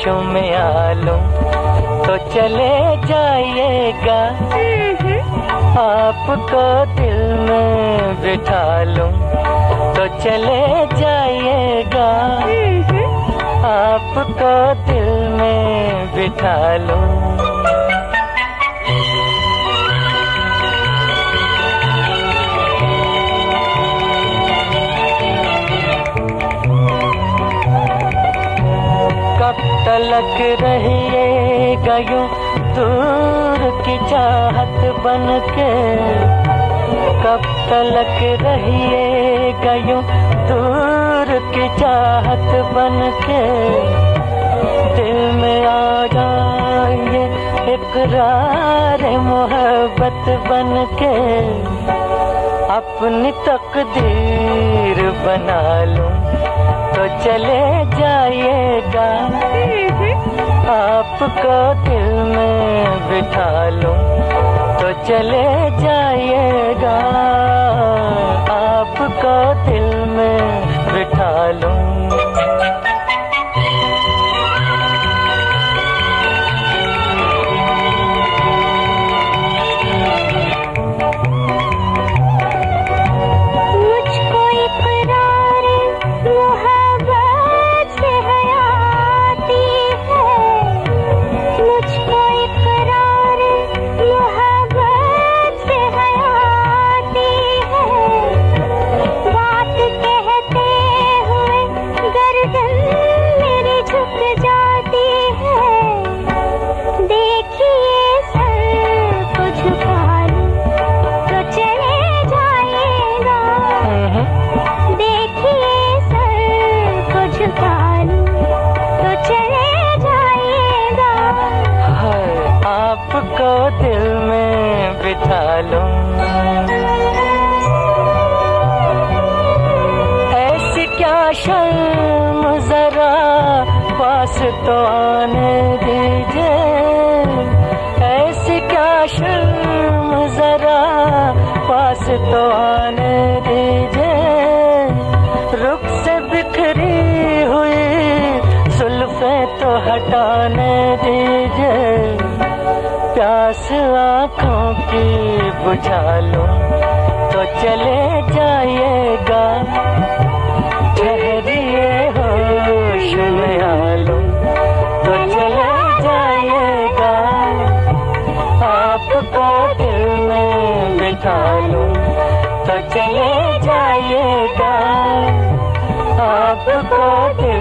में आलूं तो चले जाइएगा, आपको दिल में बिठा लूं तो चले जाइएगा, आपको दिल में बिठा लूं। कब तलक रहिएगा यूं दूर की चाहत बनके, कब तलक रहिएगा यूं दूर की चाहत बनके, दिल में आ जाइए इकरार मोहब्बत बनके, अपनी तकदीर बना लूं तो चले जाइएगा, आपको दिल में बिठा लूं तो चले जाइएगा, आपको दिल में बिठा लूं। आपको दिल में बिठा लूं। ऐसी क्या शर्म जरा पास तो आने दीजिए, ऐसी क्या शर्म जरा पास तो आने दीजिए, रुख से बिखरी हुई जुल्फे तो हटाने दीजिए, प्यास आँखों की बुझा लूं तो चले जाइएगा, ठहरिए होश में आ लूं तो चले जाइएगा, आपको दिल में बिठा लूं तो चले जाइएगा, आपको दिल